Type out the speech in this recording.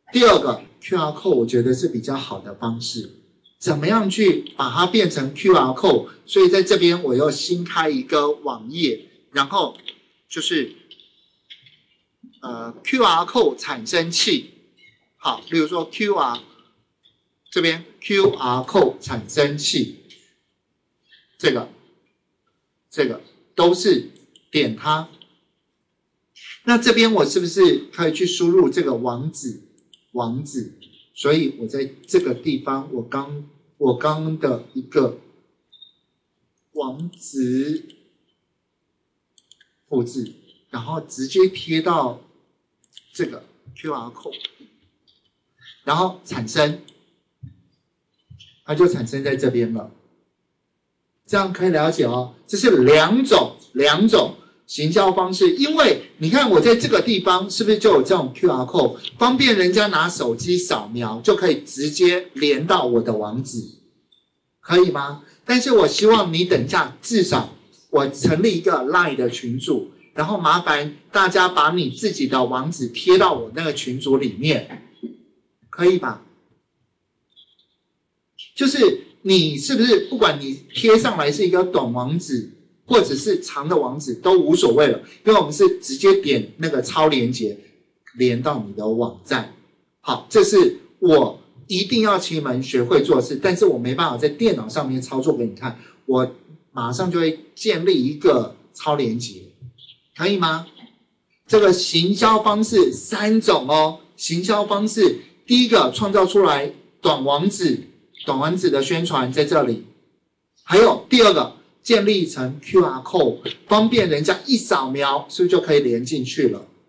第二个 QR code 我觉得是比较好的方式，怎么样去把它变成 QR code？ 所以在这边我又新开一个网页，然后就是QR code 产生器。好，比如说 这边 QR code 产生器，这个都是点它。那这边我是不是可以去输入这个网址？所以我在这个地方，我刚的一个网址复制，然后直接贴到这个 QR code， 然后产生，它就产生在这边了。这样可以了解哦，这是两种行销方式，因为你看我在这个地方是不是就有这种 QR code， 方便人家拿手机扫描就可以直接连到我的网址，可以吗？但是我希望你等一下至少我成立一个 LINE 的群组，然后麻烦大家把你自己的网址贴到我那个群组里面，可以吧？就是你是不是不管你贴上来是一个短网址或者是长的网址都无所谓了，因为我们是直接点那个超连结连到你的网站。好，这是我一定要请你们学会做的事，但是我没办法在电脑上面操作给你看，我马上就会建立一个超连结，可以吗？这个行销方式3种哦，行销方式第一个创造出来短网址的宣传在这里，还有第二个建立成 QR code， 方便人家一扫描，是不是就可以连进去了？